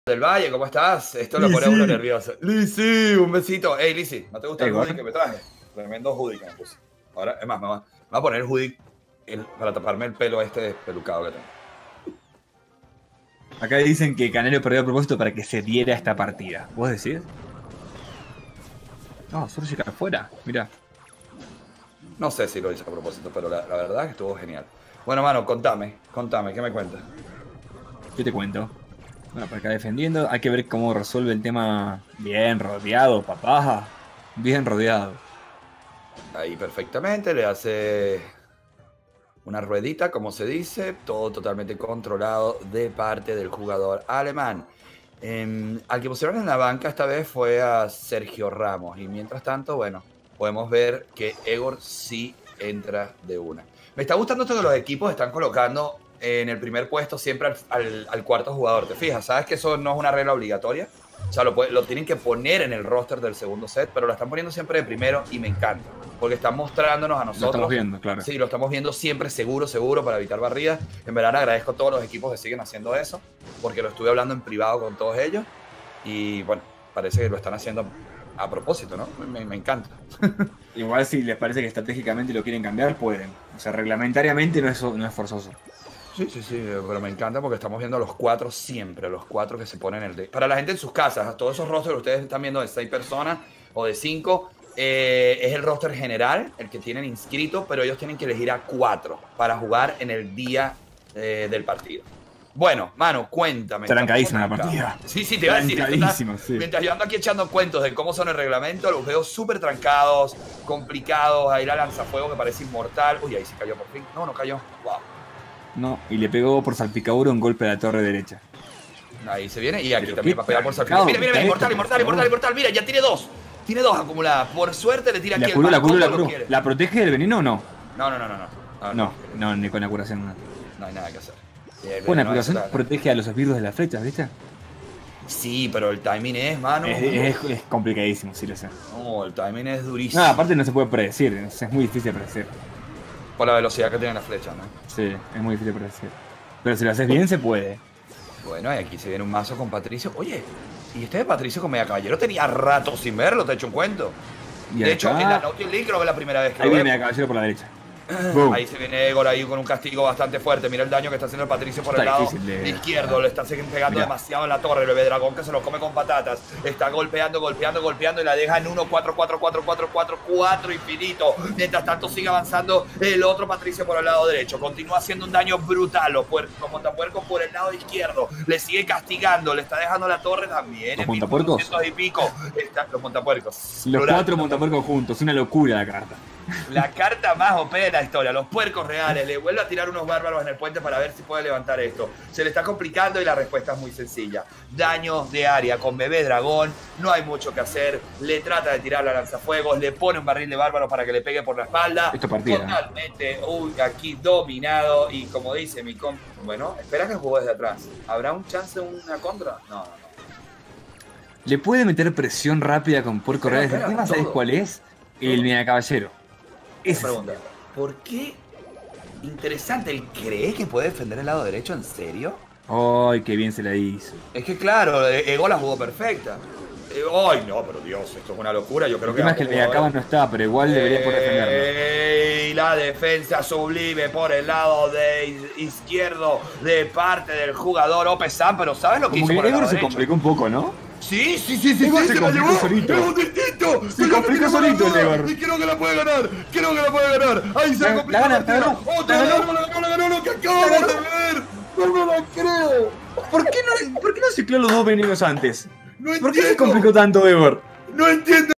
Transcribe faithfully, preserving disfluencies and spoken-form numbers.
del Valle, ¿cómo estás? Esto lo pone a uno nervioso. Lizzy, un besito. Hey, Lizzy, ¿no te gusta el hoodie que me traje? Tremendo hoodie que me puse. Ahora, es más, me voy a poner el hoodie el, para taparme el pelo este despelucado que tengo. Acá dicen que Canario perdió a propósito para que se diera esta partida. ¿Vos decís? No, Surgical afuera, mirá. No sé si lo hice a propósito, pero la, la verdad es que estuvo genial. Bueno, mano, contame, contame, ¿qué me cuentas? ¿Qué te cuento? Bueno, por acá defendiendo, hay que ver cómo resuelve el tema. Bien rodeado, papá. Bien rodeado. Ahí perfectamente, le hace una ruedita, como se dice, todo totalmente controlado de parte del jugador alemán. Eh, al que pusieron en la banca esta vez fue a Sergio Ramos. Y mientras tanto, bueno, podemos ver que Egor sí entra de una. Me está gustando esto que los equipos están colocando en el primer puesto siempre al, al, al cuarto jugador. ¿Te fijas? ¿Sabes que eso no es una regla obligatoria? O sea, lo, lo tienen que poner en el roster del segundo set, pero lo están poniendo siempre de primero y me encanta. Porque están mostrándonos a nosotros. Lo estamos viendo, claro. Sí, lo estamos viendo siempre seguro, seguro para evitar barridas. En verdad agradezco a todos los equipos que siguen haciendo eso, porque lo estuve hablando en privado con todos ellos. Y bueno, parece que lo están haciendo a propósito, ¿no? Me, me encanta. Igual si les parece que estratégicamente lo quieren cambiar, pueden. O sea, reglamentariamente no es, no es forzoso. Sí, sí, sí, pero me encanta porque estamos viendo a los cuatro siempre, los cuatro que se ponen en el deck. Para la gente en sus casas, todos esos rosters que ustedes están viendo de seis personas o de cinco, eh, es el roster general, el que tienen inscrito, pero ellos tienen que elegir a cuatro para jugar en el día eh, del partido. Bueno, mano, cuéntame. Trancadísima la partida. Sí, sí, te iba a decir. Trancadísima, sí. Mientras yo ando aquí echando cuentos de cómo son el reglamento, los veo súper trancados, complicados. Ahí la lanzafuego que parece inmortal. Uy, ahí sí cayó por fin. No, no cayó. Wow. No, y le pegó por salpicadura un golpe a la torre derecha. Ahí se viene y aquí Pero también va a pegar por salpicadura. Mira, mira, mira, inmortal, inmortal, inmortal, inmortal. Mira, ya tiene dos. Tiene dos acumuladas. Por suerte le tira aquí la curó, el la curó, la curó. ¿La protege del veneno o no? No, no, no, no. No, no, no, no ni con la curación no. No hay nada que hacer. Bueno, la curación protege a los espíritus de las flechas, ¿viste? Sí, pero el timing es, mano. Es, es, es complicadísimo, sí lo sé. No, el timing es durísimo. No, aparte no se puede predecir, es muy difícil de predecir. Por la velocidad que tienen las flechas, ¿no? Sí, es muy difícil de predecir. Pero si lo haces bien, se puede. Bueno, y aquí se viene un mazo con Patricio. Oye, y este de Patricio con Media Caballero tenía rato sin verlo, te he hecho un cuento. De acá, hecho, en la Nautilus League creo que es la primera vez que ahí lo viene Media Caballero por la derecha. Boom. Ahí se viene Egor ahí con un castigo bastante fuerte. Mira el daño que está haciendo el Patricio por está el lado de... izquierdo. Le está pegando Mirá. demasiado en la torre. El bebé dragón que se lo come con patatas. Está golpeando, golpeando, golpeando y la deja en uno, cuatro, cuatro, cuatro, cuatro, cuatro, cuatro infinito. Mientras tanto sigue avanzando el otro Patricio por el lado derecho. Continúa haciendo un daño brutal. Los, los montapuercos por el lado izquierdo. Le sigue castigando. Le está dejando la torre también. ¿Los montapuercos? Y pico. Está, los montapuercos. Los plural. cuatro montapuercos juntos. Una locura la carta. La carta más O P de la historia, los puercos reales. Le vuelve a tirar unos bárbaros en el puente para ver si puede levantar esto. Se le está complicando y la respuesta es muy sencilla. Daño de área con bebé dragón, no hay mucho que hacer. Le trata de tirar la lanzafuegos, le pone un barril de bárbaros para que le pegue por la espalda. Esto partida. Totalmente, uy, aquí dominado. Y como dice mi comp... Bueno, espera que jugó desde atrás. ¿Habrá un chance de una contra? No, no, no. ¿Le puede meter presión rápida con puerco reales? ¿El tema sabes cuál es? El Media Caballero. Esa pregunta. ¿Por qué? Interesante, ¿él cree que puede defender el lado derecho? ¿En serio? Ay, qué bien se la hizo. Es que claro, Ego la jugó perfecta. Ay, no, pero Dios, esto es una locura. Yo creo el que. tema es que el Mediacaba no está, pero igual debería poder defenderlo. Y la defensa sublime por el lado de izquierdo de parte del jugador Ope Sam, pero ¿sabes lo que Como hizo? Que el Egor se complicó un poco, ¿no? Sí, sí, sí, sí, Egor sí, se, se complicó la llevó. solito. Es un distinto. Se complicó solito el Egor. Y creo que la puede ganar. Creo que la puede ganar. Ahí se la, complicó. La gana, la ganó. Oh, la ganó, la ganó, la ganó, lo que acabamos de ver. No me la creo. ¿Por qué no, por qué no cicló los dos venenos antes? No ¿Por qué se complicó tanto Egor? No entiendo.